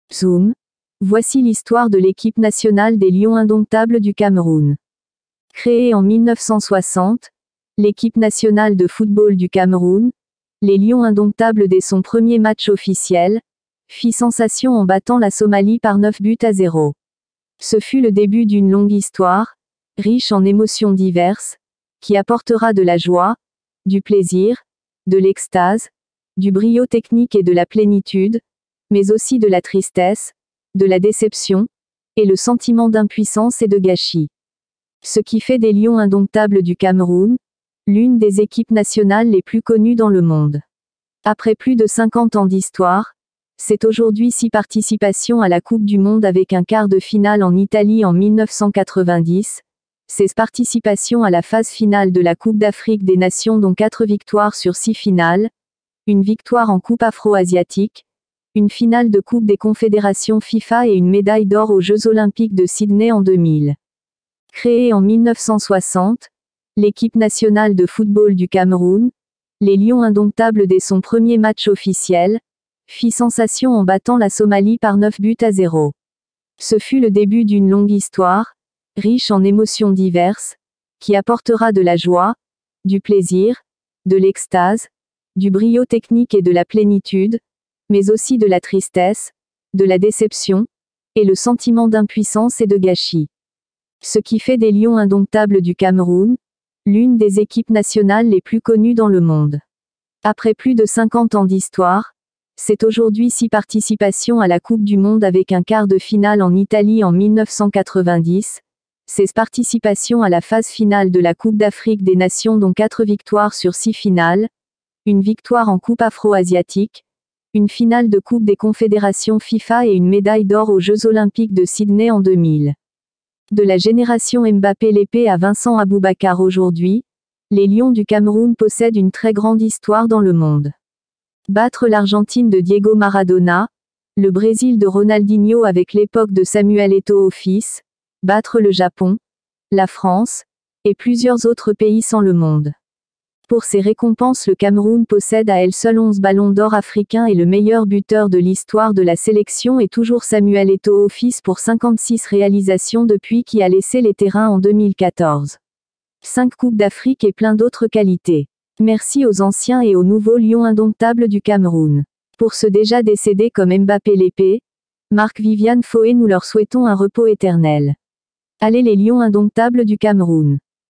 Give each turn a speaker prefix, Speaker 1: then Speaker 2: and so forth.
Speaker 1: Zoom. Voici l'histoire de l'équipe nationale des Lions indomptables du Cameroun. Créée en 1960, l'équipe nationale de football du Cameroun, les Lions indomptables dès son premier match officiel, fit sensation en battant la Somalie par 9-0. Ce fut le début d'une longue histoire, riche en émotions diverses, qui apportera de la joie, du plaisir, de l'extase, du brio technique et de la plénitude, mais aussi de la tristesse, de la déception, et le sentiment d'impuissance et de gâchis. Ce qui fait des Lions indomptables du Cameroun, l'une des équipes nationales les plus connues dans le monde. Après plus de 50 ans d'histoire, c'est aujourd'hui 6 participations à la Coupe du Monde avec un quart de finale en Italie en 1990, 16 participations à la phase finale de la Coupe d'Afrique des Nations dont 4 victoires sur 6 finales, une victoire en Coupe afro-asiatique, une finale de Coupe des Confédérations FIFA et une médaille d'or aux Jeux Olympiques de Sydney en 2000. Créée en 1960, l'équipe nationale de football du Cameroun, les Lions indomptables dès son premier match officiel, fit sensation en battant la Somalie par 9-0. Ce fut le début d'une longue histoire, riche en émotions diverses, qui apportera de la joie, du plaisir, de l'extase, du brio technique et de la plénitude, mais aussi de la tristesse, de la déception, et le sentiment d'impuissance et de gâchis. Ce qui fait des Lions indomptables du Cameroun, l'une des équipes nationales les plus connues dans le monde. Après plus de 50 ans d'histoire, c'est aujourd'hui 6 participations à la Coupe du Monde avec un quart de finale en Italie en 1990, 16 participations à la phase finale de la Coupe d'Afrique des Nations dont 4 victoires sur 6 finales, une victoire en Coupe afro-asiatique, une finale de Coupe des Confédérations FIFA et une médaille d'or aux Jeux Olympiques de Sydney en 2000. De la génération Mbappé-Lépé à Vincent Aboubakar aujourd'hui, les Lions du Cameroun possèdent une très grande histoire dans le monde. Battre l'Argentine de Diego Maradona, le Brésil de Ronaldinho avec l'époque de Samuel Eto'o fils, battre le Japon, la France, et plusieurs autres pays sans le monde. Pour ces récompenses, le Cameroun possède à elle seule 11 ballons d'or africains et le meilleur buteur de l'histoire de la sélection est toujours Samuel Eto'o fils pour 56 réalisations depuis qui a laissé les terrains en 2014. 5 Coupes d'Afrique et plein d'autres qualités. Merci aux anciens et aux nouveaux Lions indomptables du Cameroun. Pour ceux déjà décédés comme Mbappé-Lépé, Marc-Viviane Foé, nous leur souhaitons un repos éternel. Allez les Lions indomptables du Cameroun.